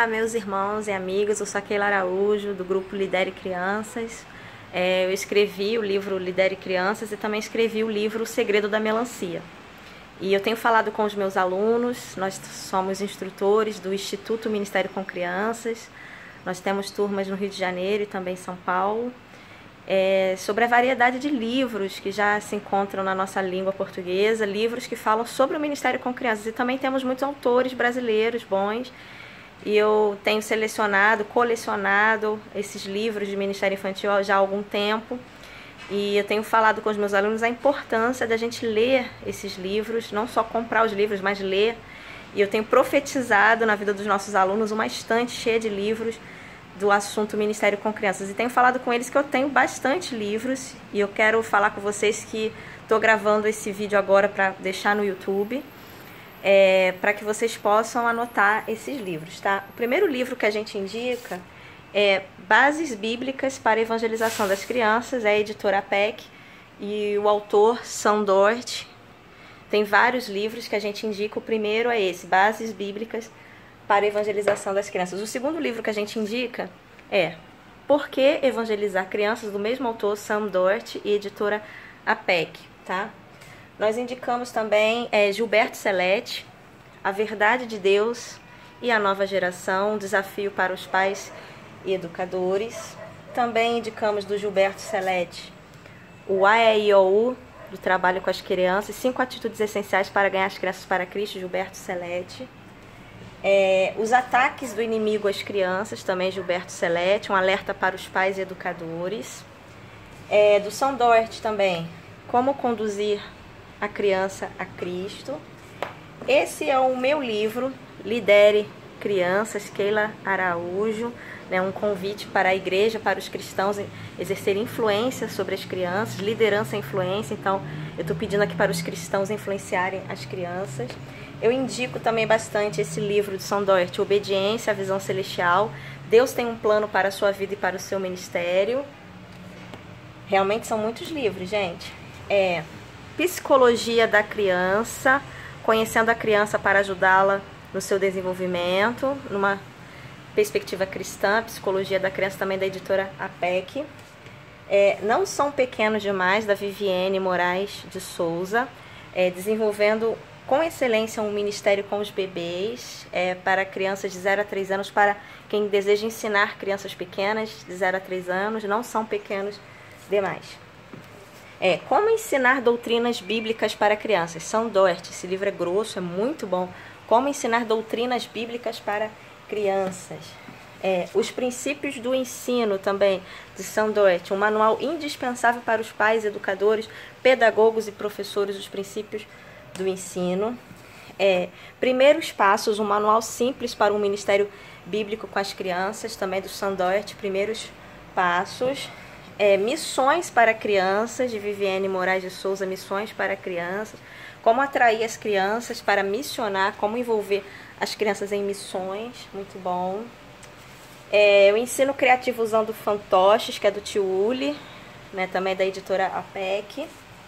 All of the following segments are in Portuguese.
Olá, meus irmãos e amigos, eu sou a Keila Araújo, do grupo Lidere Crianças. Eu escrevi o livro Lidere Crianças e também escrevi o livro O Segredo da Melancia. E eu tenho falado com os meus alunos, nós somos instrutores do Instituto Ministério com Crianças, nós temos turmas no Rio de Janeiro e também em São Paulo, sobre a variedade de livros que já se encontram na nossa língua portuguesa, livros que falam sobre o Ministério com Crianças. E também temos muitos autores brasileiros bons. E eu tenho selecionado, colecionado esses livros de Ministério Infantil já há algum tempo. E eu tenho falado com os meus alunos a importância da gente ler esses livros, não só comprar os livros, mas ler. E eu tenho profetizado na vida dos nossos alunos uma estante cheia de livros do assunto Ministério com Crianças. E tenho falado com eles que eu tenho bastante livros. E eu quero falar com vocês que estou gravando esse vídeo agora para deixar no YouTube. Para que vocês possam anotar esses livros, tá? O primeiro livro que a gente indica é Bases Bíblicas para a Evangelização das Crianças, é a editora APEC, e o autor Sam Doherty. Tem vários livros que a gente indica, o primeiro é esse, Bases Bíblicas para a Evangelização das Crianças. O segundo livro que a gente indica é Por que Evangelizar Crianças, do mesmo autor, Sam Doherty, e editora APEC, tá? Nós indicamos também Gilberto Celeste, A Verdade de Deus e a Nova Geração, um desafio para os pais e educadores. Também indicamos do Gilberto Celeste o AEIOU, do trabalho com as crianças, 5 atitudes essenciais para ganhar as crianças para Cristo, Gilberto Celeste. Os ataques do inimigo às crianças, também Gilberto Celeste, um alerta para os pais e educadores. Do Sam Doherty também, Como Conduzir a Criança a Cristo. Esse é o meu livro, Lidere Crianças, Keila Araújo, né, um convite para a igreja, para os cristãos exercerem influência sobre as crianças, liderança e influência. Então, eu estou pedindo aqui para os cristãos influenciarem as crianças. Eu indico também bastante esse livro de Sam Doherty, Obediência à Visão Celestial. Deus tem um plano para a sua vida e para o seu ministério. Realmente são muitos livros, gente. Psicologia da Criança, conhecendo a criança para ajudá-la no seu desenvolvimento, numa perspectiva cristã, Psicologia da Criança, também da editora APEC. Não São Pequenos Demais, da Viviane Moraes de Souza, desenvolvendo com excelência um ministério com os bebês, para crianças de 0 a 3 anos, para quem deseja ensinar crianças pequenas de 0 a 3 anos, não são pequenos demais. Como Ensinar Doutrinas Bíblicas para Crianças, Sam Doherty. Esse livro é grosso, é muito bom. Como Ensinar Doutrinas Bíblicas para Crianças. Os Princípios do Ensino, também, de Sam Doherty. Um manual indispensável para os pais, educadores, pedagogos e professores, os princípios do ensino. Primeiros Passos, um manual simples para um ministério bíblico com as crianças, também do Sam Doherty, Primeiros Passos. Missões para Crianças, de Viviane Moraes de Souza, Missões para Crianças. Como atrair as crianças para missionar, como envolver as crianças em missões, muito bom. O Ensino Criativo usando fantoches, que é do Tio Uli, né, também da editora APEC.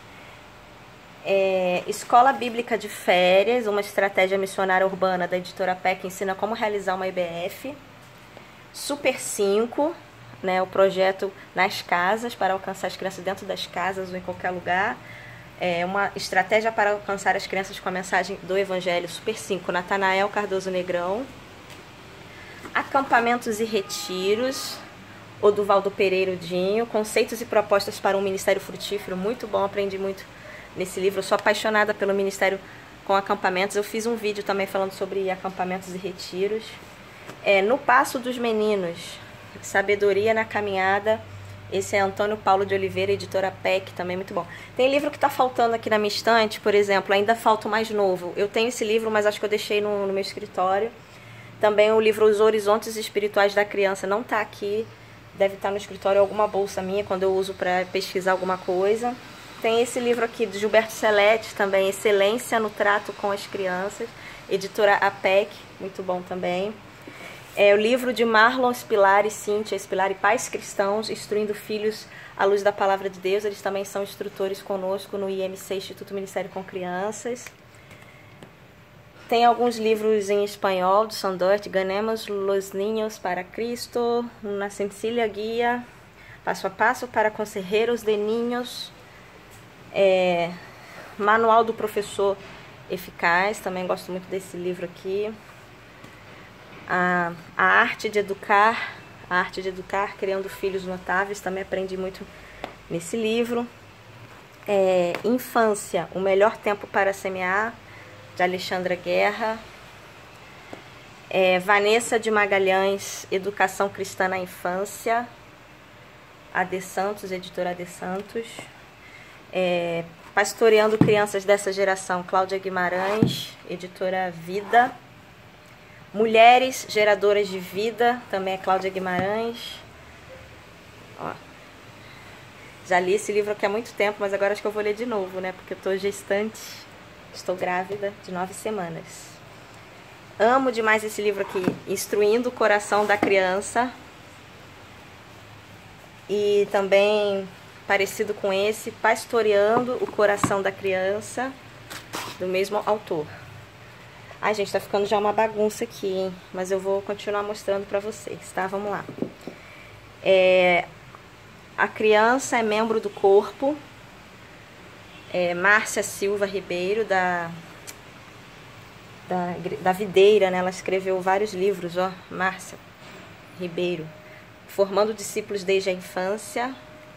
Escola Bíblica de Férias, uma estratégia missionária urbana, da editora APEC, ensina como realizar uma IBF. Super 5, né, o projeto nas casas, para alcançar as crianças dentro das casas ou em qualquer lugar. Uma estratégia para alcançar as crianças com a mensagem do Evangelho, Super 5, Natanael Cardoso Negrão. Acampamentos e Retiros, Oduvaldo Pereira Dinho, Conceitos e Propostas para um Ministério Frutífero, muito bom, aprendi muito nesse livro. Eu sou apaixonada pelo Ministério com Acampamentos, eu fiz um vídeo também falando sobre acampamentos e retiros. No Passo dos Meninos, Sabedoria na Caminhada, esse é Antônio Paulo de Oliveira, editora PEC, também muito bom. Tem livro que está faltando aqui na minha estante, por exemplo, ainda falta o mais novo. Eu tenho esse livro, mas acho que eu deixei no meu escritório. Também o livro Os Horizontes Espirituais da Criança não está aqui, deve estar no escritório, alguma bolsa minha, quando eu uso para pesquisar alguma coisa. Tem esse livro aqui do Gilberto Celeste também, Excelência no Trato com as Crianças, editora APEC, muito bom também. O livro de Marlon Spilari e Cíntia Spilari, Pais Cristãos, Instruindo Filhos à Luz da Palavra de Deus. Eles também são instrutores conosco no IMC, Instituto Ministério com Crianças. Tem alguns livros em espanhol do Sandort, Ganemos los Niños para Cristo, Una sencilla guia, passo a passo para conselheiros de niños, Manual do Professor Eficaz, também gosto muito desse livro aqui. A arte de educar, criando filhos notáveis, também aprendi muito nesse livro. Infância, o melhor tempo para semear, de Alexandra Guerra. Vanessa de Magalhães, Educação Cristã na Infância, AD Santos, editora AD Santos. Pastoreando Crianças dessa Geração, Cláudia Guimarães, editora Vida. Mulheres Geradoras de Vida, também é Cláudia Guimarães. Ó, já li esse livro aqui há muito tempo, mas agora acho que eu vou ler de novo, né? Porque eu tô gestante, estou grávida de 9 semanas. Amo demais esse livro aqui, Instruindo o Coração da Criança. E também, parecido com esse, Pastoreando o Coração da Criança, do mesmo autor. Ai, gente, tá ficando já uma bagunça aqui, hein? Mas eu vou continuar mostrando pra vocês, tá? Vamos lá. A Criança é Membro do Corpo. Márcia Silva Ribeiro, da Videira, né? Ela escreveu vários livros, ó. Márcia Ribeiro. Formando Discípulos desde a Infância.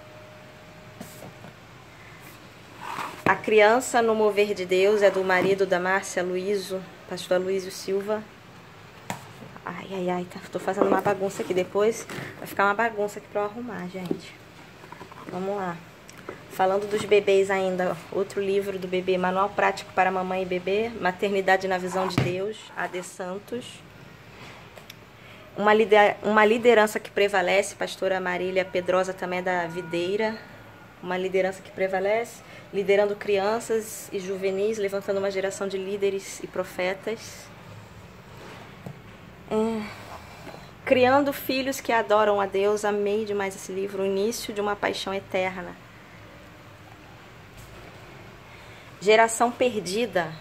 A Criança no Mover de Deus é do marido da Márcia, Luísio, pastor Luísio Silva. Ai, tô fazendo uma bagunça aqui depois. Vai ficar uma bagunça aqui pra eu arrumar, gente. Vamos lá. Falando dos bebês ainda, outro livro do bebê, Manual Prático para Mamãe e Bebê, Maternidade na Visão de Deus, AD Santos. Uma liderança que prevalece, pastora Marília Pedrosa, também é da Videira. Uma liderança que prevalece, liderando crianças e juvenis, levantando uma geração de líderes e profetas. Criando filhos que adoram a Deus, amei demais esse livro, O Início de uma Paixão Eterna. Geração Perdida,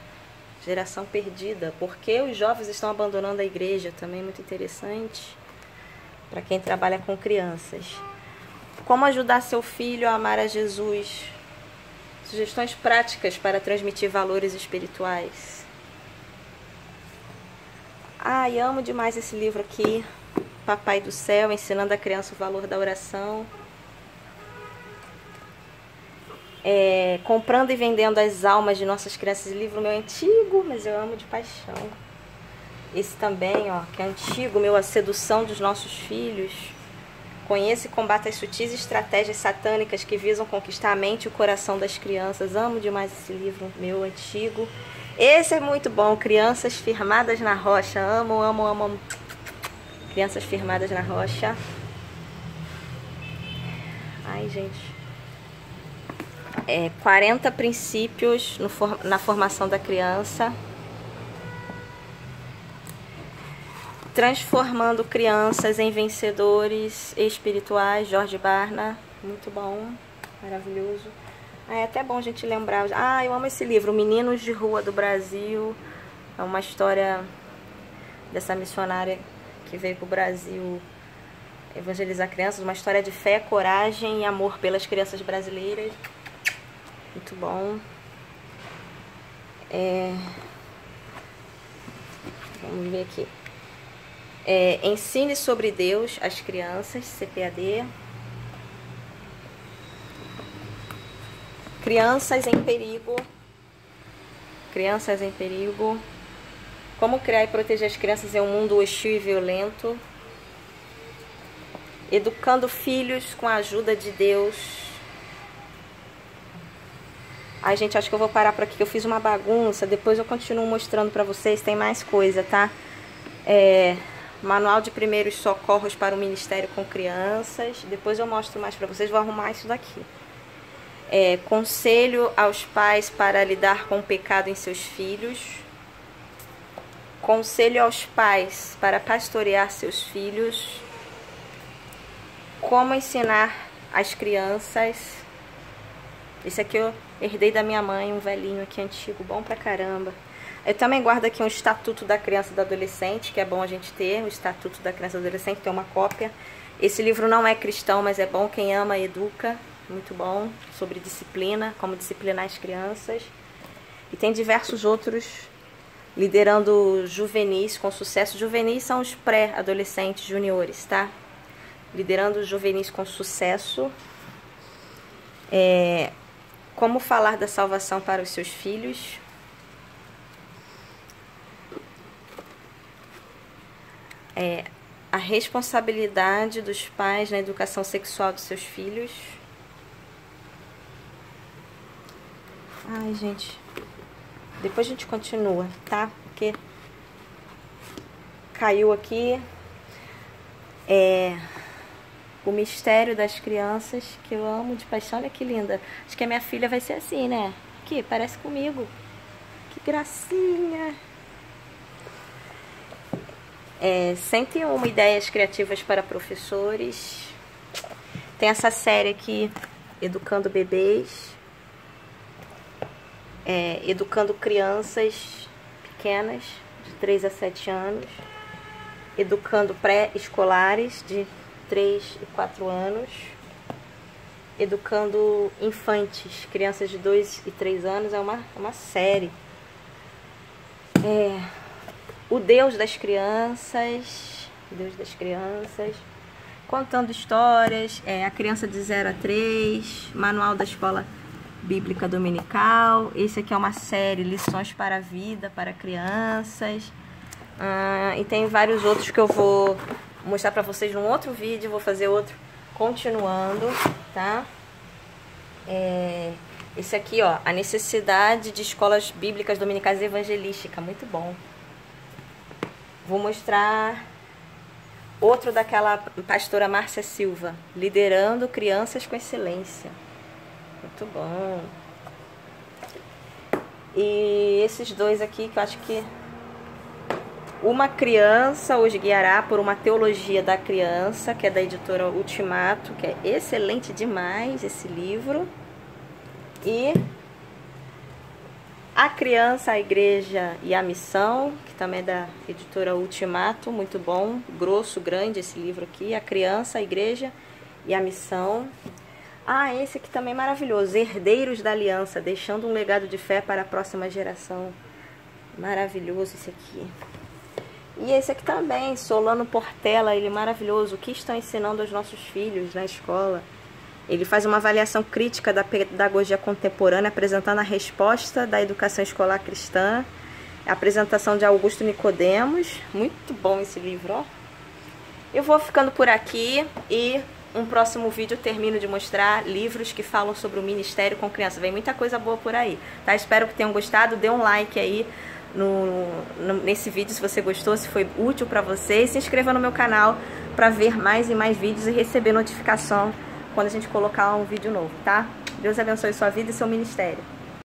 porque os jovens estão abandonando a igreja, também muito interessante, para quem trabalha com crianças. Como ajudar seu filho a amar a Jesus, sugestões práticas para transmitir valores espirituais. Ai, amo demais esse livro aqui, Papai do Céu, ensinando a criança o valor da oração. Comprando e Vendendo as Almas de Nossas Crianças, esse livro meu é antigo, mas eu amo de paixão. Esse também, ó, que é antigo, meu, A Sedução dos Nossos Filhos. Conheça e combata as sutis estratégias satânicas que visam conquistar a mente e o coração das crianças. Amo demais esse livro, meu, antigo. Esse é muito bom, Crianças Firmadas na Rocha. Amo, amo, amo, amo. Crianças Firmadas na Rocha. Ai, gente. 40 princípios na formação da criança. Transformando Crianças em Vencedores Espirituais, Jorge Barna. Muito bom, maravilhoso. É até bom a gente lembrar. Eu amo esse livro, Meninos de Rua do Brasil. É uma história dessa missionária que veio para o Brasil evangelizar crianças. Uma história de fé, coragem e amor pelas crianças brasileiras. Muito bom. Vamos ver aqui. Ensine sobre Deus às crianças, CPAD. Crianças em Perigo. Crianças em Perigo. Como criar e proteger as crianças em um mundo hostil e violento. Educando filhos com a ajuda de Deus. Ai, gente, acho que eu vou parar por aqui, que eu fiz uma bagunça. Depois eu continuo mostrando pra vocês, tem mais coisa, tá? Manual de Primeiros Socorros para o Ministério com Crianças. Depois eu mostro mais pra vocês, vou arrumar isso daqui. Conselho aos pais para lidar com o pecado em seus filhos. Conselho aos pais para pastorear seus filhos. Como ensinar as crianças. Esse aqui eu herdei da minha mãe, um velhinho aqui antigo, bom pra caramba. Eu também guardo aqui um Estatuto da Criança e do Adolescente, que é bom a gente ter, o Estatuto da Criança e do Adolescente, tem uma cópia. Esse livro não é cristão, mas é bom, quem ama educa, muito bom, sobre disciplina, como disciplinar as crianças. E tem diversos outros, liderando juvenis com sucesso. Juvenis são os pré-adolescentes juniores, tá? Liderando juvenis com sucesso. Como falar da salvação para os seus filhos. A responsabilidade dos pais na educação sexual dos seus filhos. Ai, gente, depois a gente continua, tá? Porque caiu aqui o mistério das crianças, que eu amo de paixão. Olha que linda. Acho que a minha filha vai ser assim, né? Aqui, parece comigo. Que gracinha. 101 ideias criativas para professores. Tem essa série aqui, Educando Bebês. Educando crianças pequenas, de 3 a 7 anos. Educando pré-escolares, de 3 e 4 anos. Educando infantes, crianças de 2 e 3 anos. É uma série. O Deus das Crianças. Deus das Crianças. Contando histórias. A criança de 0 a 3. Manual da Escola Bíblica Dominical. Esse aqui é uma série, Lições para a Vida, para crianças. E tem vários outros que eu vou mostrar para vocês num outro vídeo. Vou fazer outro continuando, tá? Esse aqui, ó, a necessidade de escolas bíblicas dominicais evangelísticas, muito bom. Vou mostrar outro daquela pastora Márcia Silva, liderando crianças com excelência. Muito bom. E esses dois aqui que eu acho que uma criança os guiará por uma teologia da criança, que é da editora Ultimato, que é excelente demais esse livro. E A Criança, a Igreja e a Missão, que também é da editora Ultimato, muito bom, grosso, grande esse livro aqui. A Criança, a Igreja e a Missão. Esse aqui também é maravilhoso, Herdeiros da Aliança, deixando um legado de fé para a próxima geração. Maravilhoso esse aqui. E esse aqui também, Solano Portela, ele é maravilhoso. O que estão ensinando aos nossos filhos na escola? Ele faz uma avaliação crítica da pedagogia contemporânea, apresentando a resposta da educação escolar cristã. A apresentação de Augusto Nicodemos. Muito bom esse livro, ó. Eu vou ficando por aqui e um próximo vídeo eu termino de mostrar livros que falam sobre o ministério com criança. Vem muita coisa boa por aí, tá? Espero que tenham gostado. Dê um like aí nesse vídeo se você gostou, se foi útil pra você. E se inscreva no meu canal pra ver mais e mais vídeos e receber notificação quando a gente colocar um vídeo novo, tá? Deus abençoe sua vida e seu ministério.